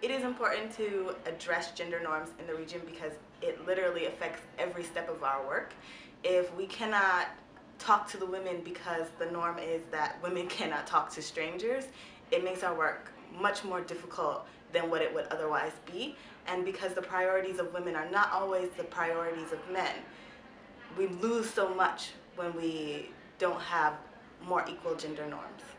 It is important to address gender norms in the region because it literally affects every step of our work. If we cannot talk to the women because the norm is that women cannot talk to strangers, it makes our work much more difficult than what it would otherwise be. And because the priorities of women are not always the priorities of men, we lose so much when we don't have more equal gender norms.